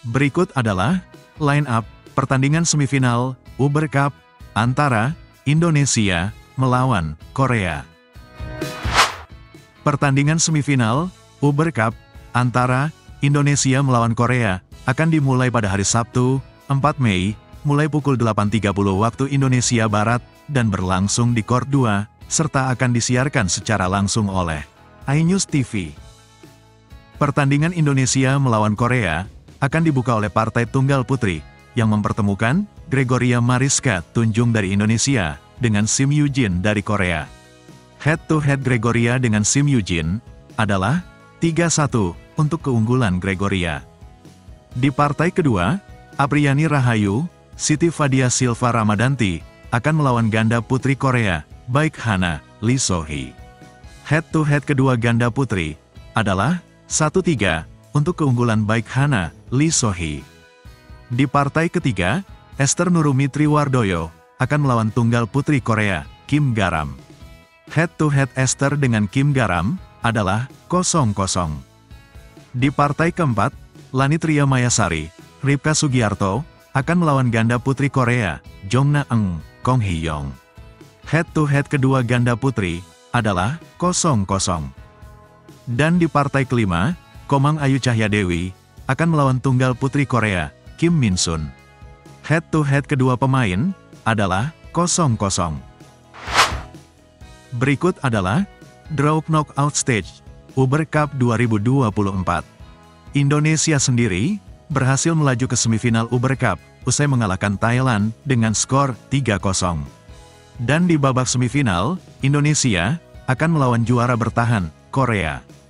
Berikut adalah line up pertandingan semifinal Uber Cup antara Indonesia melawan Korea. Pertandingan semifinal Uber Cup antara Indonesia melawan Korea akan dimulai pada hari Sabtu, 4 Mei, mulai pukul 8.30 waktu Indonesia Barat, dan berlangsung di Court 2, serta akan disiarkan secara langsung oleh iNews TV. Pertandingan Indonesia melawan Korea akan dibuka oleh partai tunggal putri, yang mempertemukan Gregoria Mariska Tunjung dari Indonesia, dengan Sim Yoo-jin dari Korea. Head-to-head Gregoria dengan Sim Yoo-jin adalah 3-1 untuk keunggulan Gregoria. Di partai kedua, Apriani Rahayu, Siti Fadia Silva Ramadanti, akan melawan ganda putri Korea, Baek Hana, Lee So-hee. Head-to-head kedua ganda putri adalah 1-3 untuk keunggulan Baek Hana, Lee So-hee. Di partai ketiga, Esther Nurumi Triwardoyo akan melawan tunggal putri Korea, Kim Garam. Head-to-head Esther dengan Kim Garam adalah 0-0. Di partai keempat, Lanitria Mayasari, Ripka Sugiarto, akan melawan ganda putri Korea, Jong Na-eung, Kong Hee-yong. Head-to-head kedua ganda putri adalah 0-0. Dan di partai kelima, Komang Ayu Cahyadewi akan melawan tunggal putri Korea, Kim Min-sun. Head-to-head kedua pemain adalah 0-0. Berikut adalah draw knockout stage Uber Cup 2024. Indonesia sendiri berhasil melaju ke semifinal Uber Cup usai mengalahkan Thailand dengan skor 3-0. Dan di babak semifinal, Indonesia akan melawan juara bertahan, Korea.